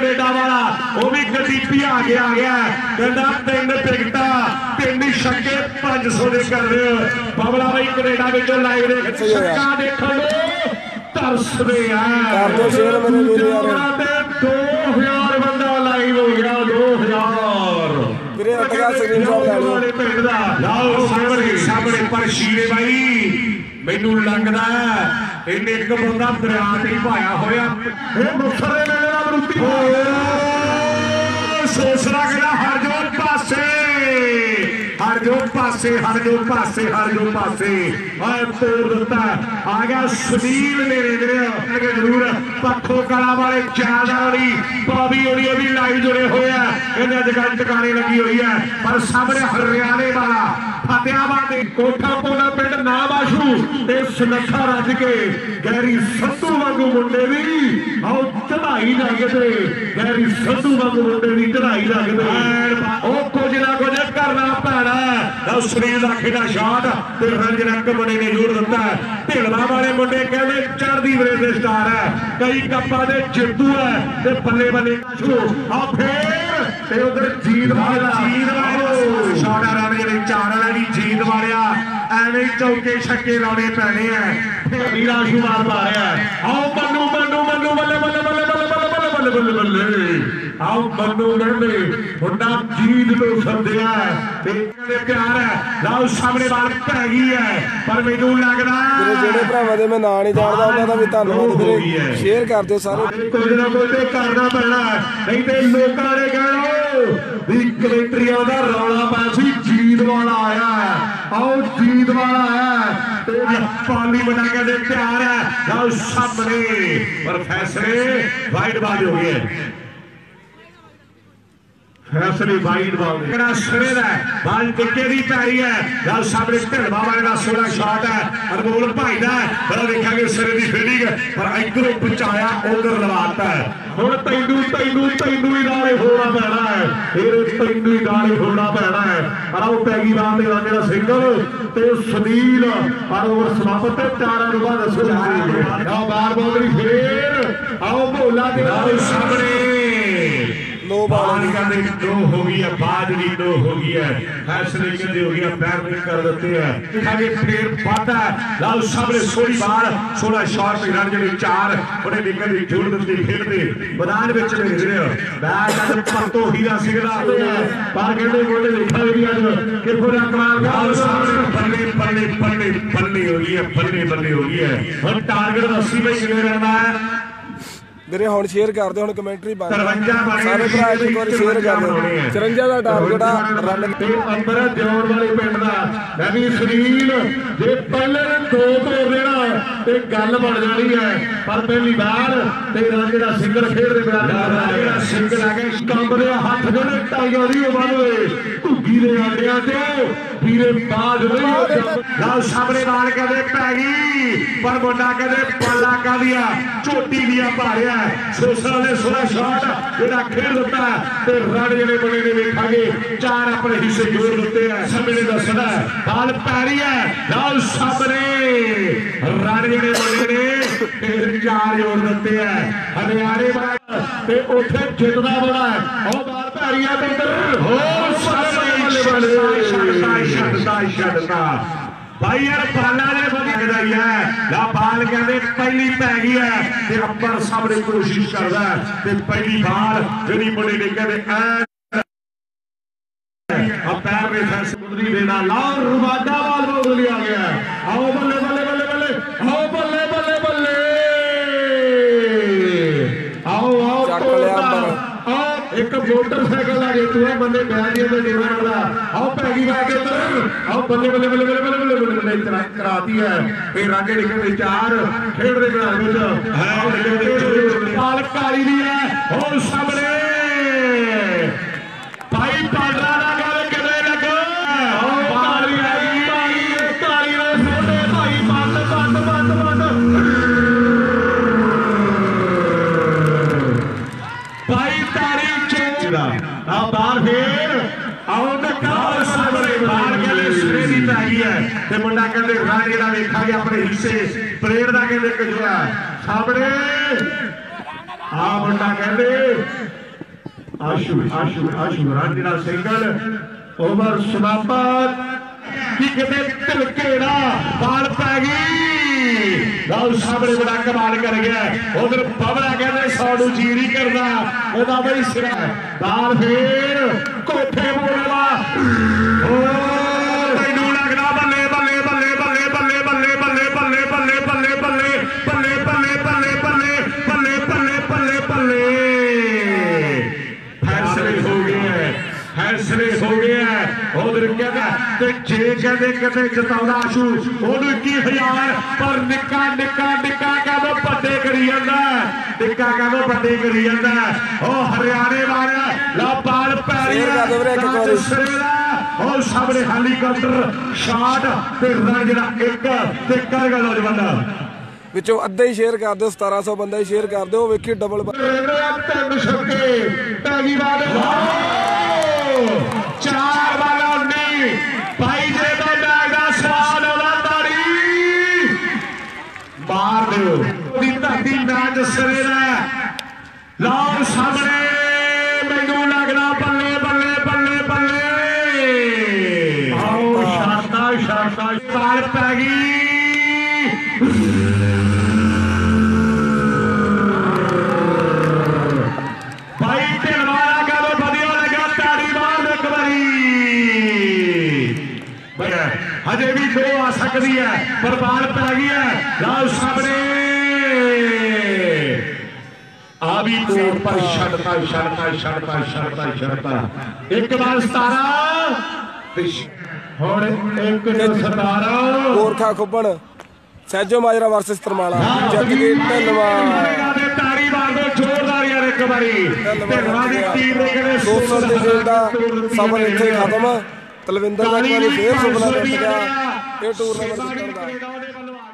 Canada वाला वो भी गड्डी पिया के आ गया कहता 3 टिकटा 3 छक्के 500 दे कर रहे हो बाबला भाई कनेडा में लाइव छक्का देखो तरसदे हैं 2000 बंदा लाइव हो गया 2000 सामने पर शीरे भाई मैनू लगता है इन्हें एक बंदा दरिया से पाया होया मुक्तसर दे मेले दा मरूती सोचना कहना हर जो पासे हर जो पासे हर जो पासे हर जो पासे तोड़ दिता आ गया सुनील मेरे जरूर पखो कला वाले चाली बॉबी होनी भी लाइव जुड़े हुए हैं इन्हें अजकल टकाने लगी हुई है पर सामने हरियाणे वाला फतेहाबाद कोठा पोला पिंड ना बाशू सुनखा रज के गहरी सत्तू वांगू मुंडे भी आओ चढ़ाई लगते गहरी सत्तू वांगू मुंडे की चढ़ाई लगते कुछ ना कुछ करना पैना सुनील का खेड़ा शॉट रंजनक मुंडे ने जोड़ दिता ढिलवा वाले मुंडे कहते चढ़ती वेले के स्टार है कई कप्पा के जितू है बल्ले बल्ले फिर उधर जीत वाला शॉट आ रहा है 4 वाला भी जीत वालिया एवं चौके छक्के लाने पैने हैं वीरा शुमार पा रहा है आओ मनु मनु मनु बल्ले बल्ले बल्ले बल्ले बल्ले बल्ले बल्ले बल्ले आओ मनु कहते मुंडा जीत तो सद्या प्यार है लाओ सामने बाल पै गई है पर मैनू लगदा ਜਿਹੜੇ ਭਰਾਵਾਂ ਦੇ ਮੈਂ ਨਾਂ ਨਹੀਂ ਜਾਣਦਾ ਉਹਨਾਂ ਦਾ ਵੀ ਧੰਨਵਾਦ ਵੀਰੇ ਸ਼ੇਅਰ ਕਰ ਦਿਓ ਸਾਰੇ ਕੁਝ ਨਾ ਕੁਝ ਤੇ ਕਰਨਾ ਪੈਣਾ ਨਹੀਂ ਤੇ ਲੋਕਾਂ ਨੇ ਕਹਿਣਾ ਵੀ ਕਮੈਂਟਰੀਆਂ ਦਾ ਰੌਲਾ ਪਾ ਸੀ ਜੀਤ ਵਾਲਾ ਆਇਆ आओ जीत वाला है पाली बना के दे तैयार है लाओ सामने पर फैसले वाइड बाज हो गए फैसले वाइड बाल सिरे का बाल टिके की पैरी है लाओ सामने ढिलवा वाले का 16 शॉट है अनमोल भाई का बड़ा देखा कि सिरे की फील्डिंग पर इधरों बचाया उधर लवाता है ਹੁਣ ਤੈਨੂੰ ਹੀ ਨਾਲੇ ਹੋਣਾ ਪੈਣਾ ਹੈ ਫਿਰ ਤੈਨੂੰ ਹੀ ਨਾਲੇ ਹੋਣਾ ਪੈਣਾ ਹੈ ਪਰ ਉਹ ਪੈ ਗਈ ਬਾਤ ਤੇ ਜਿਹੜਾ ਸਿੰਗਲ ਤੇ ਸੁਨੀਲ ਪਰ ਓਵਰ ਸਮਾਪਤ ਤੇ 4 ਨੂੰ ਬਾਅਦ ਦੱਸੋ ਆਓ ਬਾਰ ਬਾਉਂਡਰੀ ਫੇਰ ਆਓ ਭੋਲਾ ਦੇ ਸਾਹਮਣੇ नो बाल कहते नो हो गई है बाजरी नो हो गई है फैसले कहते हो गया पैर में कर देते हैं आगे फिर बात है लाओ सामने सोई बार 16 शॉट पे रन जेडे 4 बड़े निकल जोड़ देते खेलते मैदान में चले गए बैट अगर पत्तो हीरा सिगला आते हैं बाहर कहते बोले लिखा भी आज कि पूरा कमाल लाओ सामने बल्ले बल्ले बल्ले बल्ले हो गई है बल्ले बल्ले हो गई है और टारगेट 80 पे चले रहना है ਵੀਰੇ ਹੁਣ ਸ਼ੇਅਰ ਕਰ ਦਿਓ ਹੁਣ ਕਮੈਂਟਰੀ ਬੰਦ ਸਾਰੇ ਭਰਾ ਇੱਕ ਵਾਰ ਸ਼ੇਅਰ ਕਰ ਦਿਓ 54 ਦਾ ਟਾਰਗੇਟ ਆ ਰਨ ਤੇ ਅੰਬਰ ਜੋੜ ਵਾਲੇ ਪਿੰਡ ਦਾ ਮੈਂ ਵੀ ਸੁਨੀਲ ਜੇ ਪਹਿਲੇ 2 ਤੋੜ ਦੇਣਾ ਤੇ ਗੱਲ ਬਣ ਜਾਣੀ ਹੈ ਪਰ ਪਹਿਲੀ ਵਾਰ ਤੇ ਜਿਹੜਾ ਸਿੰਗਲ ਖੇਡਦੇ ਬੜਾ ਜਿਹੜਾ ਸਿੰਗਲ ਆ ਗਿਆ ਕੰਬ ਦੇ ਹੱਥ ਜਿਹੜੇ ਟਾਈਆਂ ਦੀ ਬੰਨ੍ਹੇ ਧੁੱਗੀ ਦੇ ਆਂਡਿਆਂ ਤੇ ਵੀਰੇ ਬਾਜ ਨਹੀਂ ਲਾਲ ਸਾਹਮਣੇ ਬਾਲ ਕਹਿੰਦੇ ਪੈ ਗਈ ਪਰ ਮੁੰਡਾ ਕਹਿੰਦੇ ਪਾਲਾ ਕਾਦੀਆਂ ਝੋਟੀ ਦੀਆਂ ਭਾਰਿਆ सोशल ने 16 शॉट जेड़ा खेल देता है ते रन जेडे बने ने वेखांगे 4 अपने हिस्से जोड़ देते हैं सामने दसदा बाल पैरी है लाल सामने रन जेडे बने ने फिर 4 जोड़ देते हैं हरियाणे वाला ते उथे जितना बड़ा है ओ बाल पैरी है ते इधर हो सामने छड्डदा भाई यार बाला ने लगता ही है या बाल कहते पहली पै गई है ते अंबर सामने कोशिश करता है ते पहली बाल जी मुंडे ने कहते पैर में फैसला देना लाओ रुबादा बाल बोल लिया गया आओ बल्ले बल्ले बल्ले बल्ले आओ बल्ले बल्ले बल्ले आओ आओ एक मोटरसाइकिल लगे तू है बंदे बैठे तो डिमांड वाला आओ पैगी बैठ के आओ बल्ले बल्ले बल्ले बल्ले बल्ले बल्ले बल्ले कराती है फिर आगे निकल 4 खेल रहे मैदान में आओ बाल काली दी है और सामने भाई पाडरा ना गल कदे लगो आओ काली आई काली रे छोटे भाई बंद बंद बंद बंद भाई तारी बार फिर आओ सामने बाहर कहते सिरे की पै गई है ते मुंडा कहते रन जेड़ा वेखा गया अपने हिस्से प्लेयर का कहते कजूरा सामने आ मुंडा कहते ਆਸ਼ੂ ਰਾਂਝਾ ਸਿੰਗਲ ਓਵਰ ਸਮਾਪਤ ਕਿ ਕਿਤੇ ਢਿਲਕੇੜਾ ਬਾਲ ਪੈ ਗਈ ਲਓ ਸਾਹਮਣੇ ਬੜਾ ਕਮਾਲ ਕਰ ਗਿਆ ਉਧਰ ਪਵਲਾ ਕਹਿੰਦੇ 100 ਨੂੰ ਜੀ ਨਹੀਂ ਕਰਦਾ ਇਹਦਾ ਬਈ ਸਿਰਾ ਬਾਲ ਫੇਰ ਕੋਠੇ ਬੋਲਵਾ ਮੈਨੂੰ ਲੱਗਦਾ ਬੱਲੇ ਬੱਲੇ ਬੱਲੇ ਬੱਲੇ ਬੱਲੇ ਬੱਲੇ ਬੱਲੇ ਬੱਲੇ ਬੱਲੇ ਬੱਲੇ ਬੱਲੇ ਬੱਲੇ ਬੱਲੇ ਬੱਲੇ ਬੱਲੇ ਬੱਲੇ ਬੱਲੇ ਬੱਲੇ ਬੱਲੇ ਫੈਸਲੇ ਹੋ ਗਏ फैसले हो गया उधर कहता ते जे कहते कहते जिताउंदा आशू ओनू 21,000 पर निक्का निक्का निक्का कहदो बड्डे करी जांदा निक्का कहदो बड्डे करी जांदा ओ हरियाणे वाला ला बाल पैरी ओ सामने हेलीकॉप्टर शॉट ते रन जेड़ा एक ते कर गल नौजवान ਵਿੱਚੋਂ ਅੱਧਾ ਹੀ ਸ਼ੇਅਰ ਕਰ ਦਿਓ 1700 ਬੰਦਾ ਹੀ ਸ਼ੇਅਰ ਕਰ ਦਿਓ ਵੇਖੀ ਡਬਲ ਤਿੰਨ ਛੱਕੇ ਪੈਗੀ ਬਾਦ ਚਾਰ ਵਾਲਾ 19 ਭਾਈ ਜੇ ਦਾ ਮੈਚ ਦਾ ਸਵਾਲ ਆਉਂਦਾ ਤਾੜੀ ਮਾਰ ਦਿਓ ਦੀ ਧਰਤੀ ਮੈਚ ਸਿਰੇ ਦਾ ਲਓ ਸਾਹਮਣੇ ਮੈਨੂੰ ਲੱਗਦਾ ਬੱਲੇ ਬੱਲੇ ਬੱਲੇ ਬੱਲੇ ਆਓ ਸ਼ਾਤਾ ਬਾਲ ਪੈ ਗਈ हजे भी दो आ सकती है पर बाल पै गई है लाल सामने आ भी कोर्ट पर छड़ता एक बार 17 और एक 17 गोरखा खुब्बन सैजो माजरा वर्सेस तरमाला जग के ढलवा ताड़ी मार दो जोरदार यार एक बारी ढलवा दी टीम ने कहने 200 ਦੇ ਗੇਮ ਦਾ ਸਮਾਂ ਇੱਥੇ ਖਤਮ ਤਲਵਿੰਦਰ ਦਾ ਇੱਕ ਵਾਰੀ ਫੇਰ ਸੁਪਨਾ ਟੁੱਟ ਗਿਆ ਇਹ ਟੂਰਨਾਮੈਂਟ ਜਿੱਤਣ ਦਾ।